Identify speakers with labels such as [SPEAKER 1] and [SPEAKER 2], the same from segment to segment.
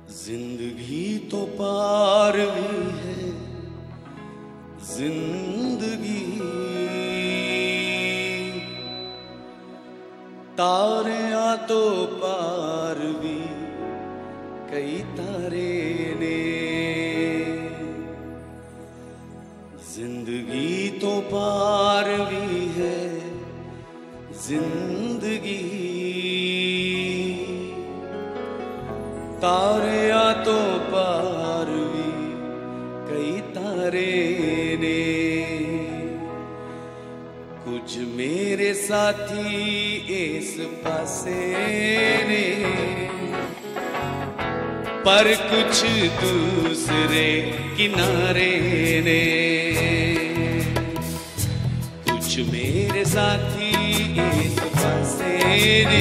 [SPEAKER 1] जिंदगी तो पार भी है जिंदगी, तारियां तो पार भी कई तारे ने। जिंदगी तो पार भी है जिंदगी, तारियां तो पार भी कई तारे ने। कुछ मेरे साथी इस पासे ने, पर कुछ दूसरे किनारे ने। कुछ मेरे साथी इस पासे ने,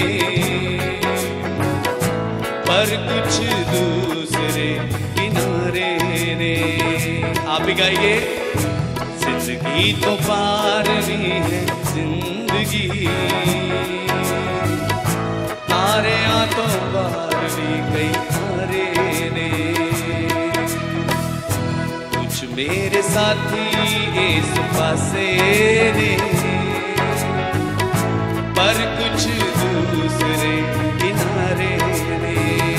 [SPEAKER 1] पर कुछ दूसरे किनारे ने। आप भी गाइए। जिंदगी तो पार भी है जिंदगी, तारियां तो पार भी कई तारे ने। कुछ मेरे साथी इस पासे ने, पर कुछ दूसरे किनारे ने।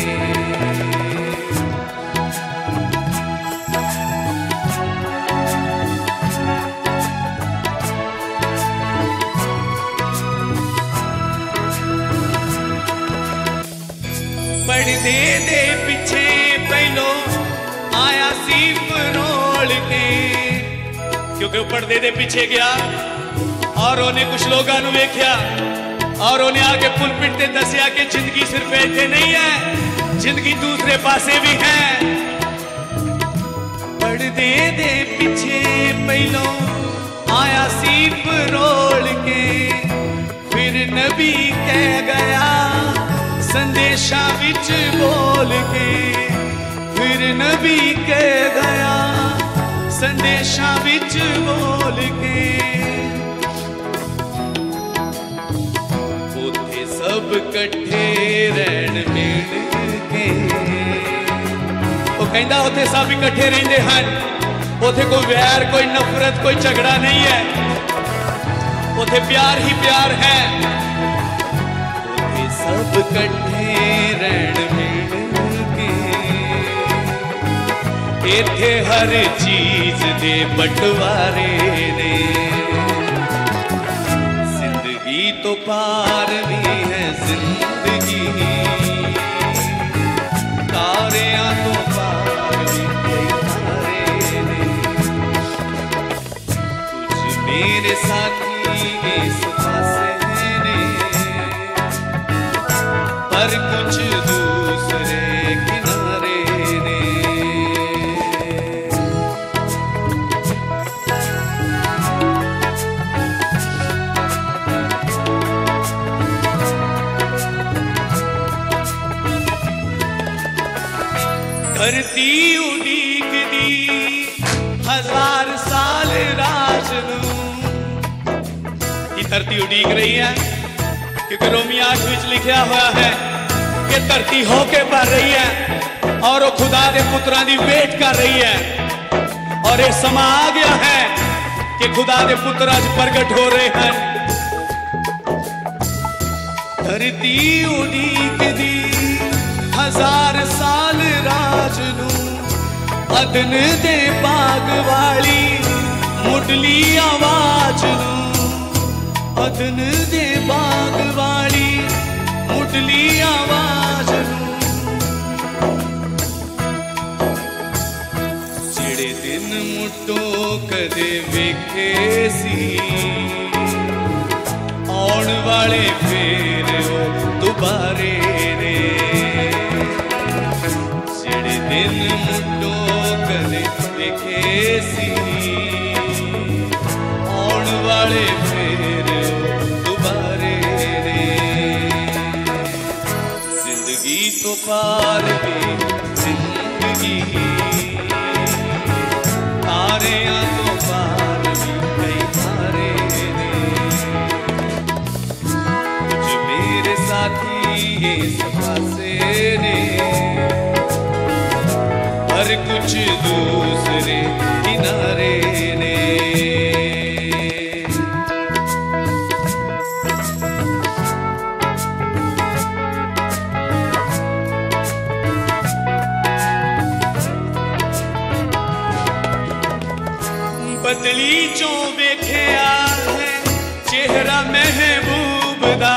[SPEAKER 1] पर्दे दे पिछे पहलो आया सी फरोल के, क्योंकि पर्दे दे पीछे गया और उन्हें कुछ लोगों ने वेख्या और उन्हें आके पुलपिट ते दसिया कि जिंदगी सिर्फ इत्थे नहीं है, जिंदगी दूसरे पासे भी है। पर्दे दे पीछे पहलो आया सी फरोल के, फिर नबी कह गया संदेशा विच बोल के। फिर नबी कह गया संदेशा विच बोल के। उथे सब कट्ठे रहन मिल के, वो कहंदा उथे सब इकट्ठे रहिंदे हन। उथे कोई वैर कोई नफरत कोई झगड़ा नहीं है, उथे प्यार ही प्यार है। उथे सब कट्ठे रहन मिल के, इत्थे हर चीज दे बंटवारे ने। जिंदगी तो पार भी है जिंदगी, तारियां तो पार भी कई तारे ने। कुछ मेरे साथी इस पासे ने, पर कुछ दूसरे किनारे ने। धरती उड़ीक दी हजार साल राज नूं, की धरती उड़ीक रही है, क्योंकि रोमी 8 विच लिखा हुआ है कि धरती होके भर रही है और वो खुदा के पुत्रां दी वेट कर रही है। और ये समा आ गया है कि खुदा के पुत्र आज प्रगट हो रहे हैं। धरती उड़ीक दी हजार साल राज नूं, अदन दे बाग वाली मुडली आवाज नूं। अदन दे बाग वाली मुडली आवाज नूं। जिहड़े दिन मुट्टो कदे वेखे सी, आउण वाले फेर ओ दुबारे ने। जिहड़े दिन मुट्टो कदे वेखे सी, आउण वाले फेर दुबारे ने। जिंदगी तो पार भी जिंदगी, तारियां तो पार भी कई तारे ने। कुछ मेरे साथी इस पासे ने, पर कुछ दूसरे किनारे ने। बदली चो वेख्या है चेहरा महबूब दा।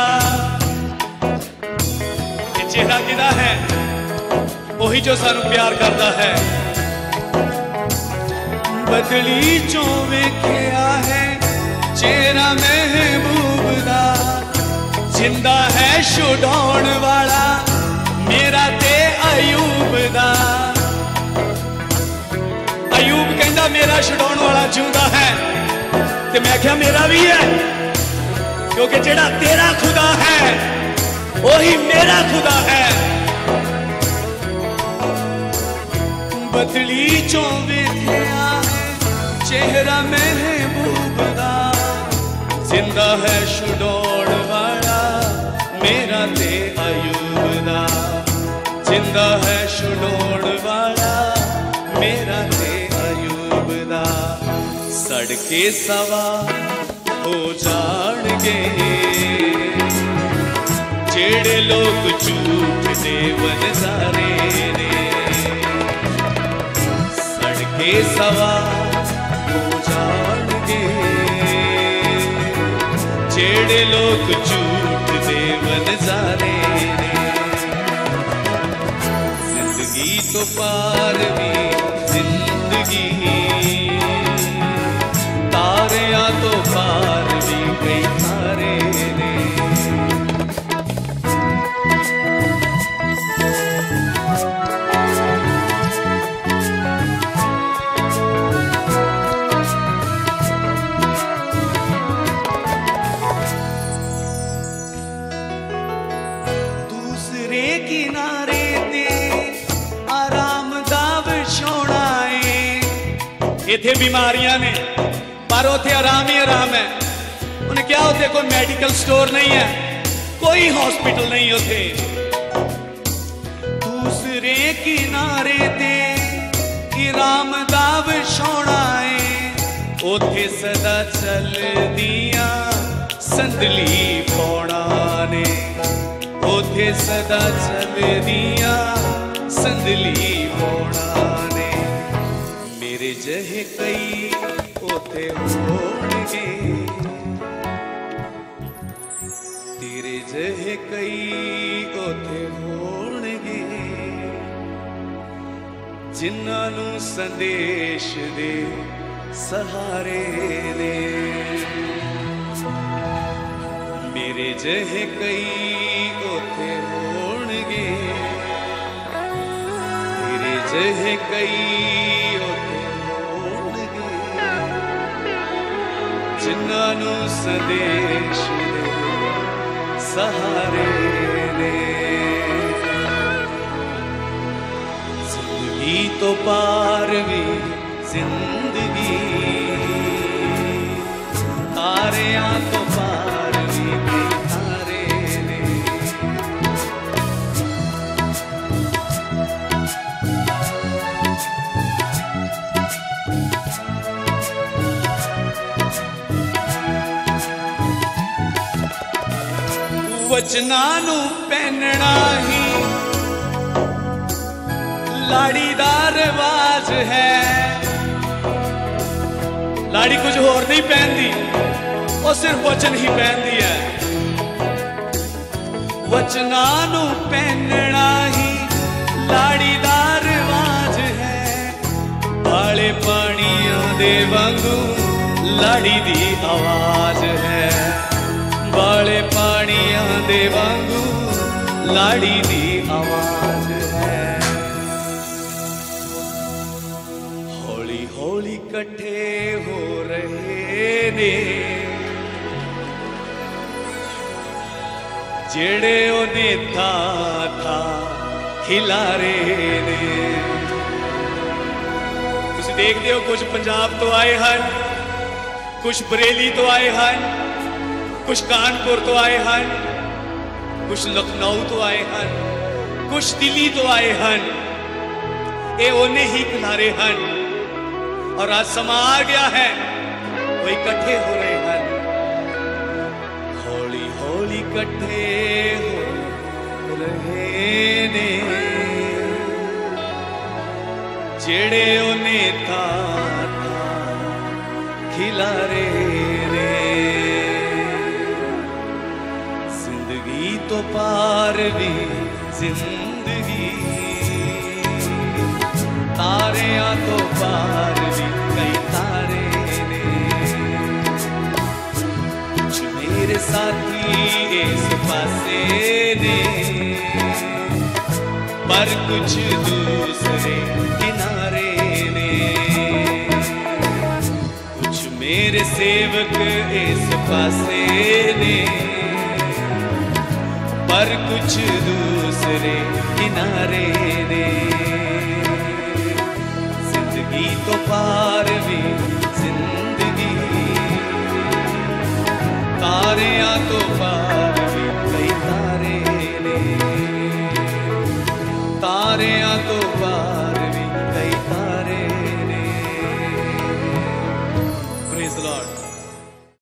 [SPEAKER 1] ये चेहरा किदा है? वही जो सानू प्यार करता है। बदली चो वेख्या है चेहरा महबूब दा। जिंदा है छुड़ाउण वाला मेरा ते अयूब दा। अयूब कहता मेरा छुड़ाउण वाला जिंदा है, ते मैं क्या मेरा भी है, क्योंकि जेड़ा तेरा खुदा है वही मेरा खुदा है। बदली चो वेख्या है चेहरा महबूब दा। जिंदा है छुड़ाउण वाला मेरा ते अयूब दा। जिंदा है छुड़ाउण वाला मेरा ते अयूब दा। सड़के सवा हो जाणगे जेड़े लोग झूठ दे वनजारे ने। सड़के सवा हो जाणगे जेड़े लोग झूठ दे वनजारे ने। जिंदगी तो पार भी जिंदगी, तारियां तो पार भी कई तारे ने। दूसरे किनारे ते आराम दा विछोड़ा है। इथे बीमारियां ने पर उथे आराम ही आराम है। उन्हें क्या उथे कोई मेडिकल स्टोर नहीं है, कोई हॉस्पिटल नहीं उथे। दूसरे किनारे ते आराम दा विछोड़ा है। उथे सदा चल दिया संदली पौड़ा ने। उथे सदा चल दिया संदली पौड़ा ने। मेरे जहे कई उथे होणगे, तेरे जहे कई उथे होणगे। जिन्हां नू संदेश दे सहारे ने। मेरे जहे कई उथे होणगे, तेरे जहे कई उथे होणगे। जिन्हां नू संदेश दे सहारे ने। जिंदगी तो पार भी जिंदगी, तारियां तो पार भी कई तारे ने। वचना नू पहनना ही लाड़ी दा रिवाज है। लाड़ी कुछ होर नहीं पहनती, वो सिर्फ वचन ही पहनती है। वचना नू पहनना ही लाड़ी दा रिवाज है। बाले पानियां दे वांगू लाड़ी दी आवाज है। बाले पानियां दे वांगू लाड़ी दी आवाज है। हौली हौली कट्ठे हो रहे ने जेड़े ओने था खिलारे ने। तुसीं देखते हो कुछ पंजाब तो आए हैं, कुछ बरेली तो आए हैं, कुछ कानपुर तो आए हैं, कुछ लखनऊ तो आए हैं, कुछ दिल्ली तो आए हैं। ये उन्हें ही किनारे हैं और आज समा आ गया है वो इकट्ठे हो रहे हैं, हौली हौली इकट्ठे हो रहे ने जेड़े उन्हें था खिलारे ने। जिंदगी तो पार भी जिंदगी, तारियां तो पार भी कई तारे ने। कुछ मेरे साथी इस पासे ने पर कुछ दूसरे किनारे ने। कुछ मेरे सेवक इस पासे ने पर कुछ दूसरे किनारे ने। जिंदगी तो पार भी जिंदगी, तारियां तो पार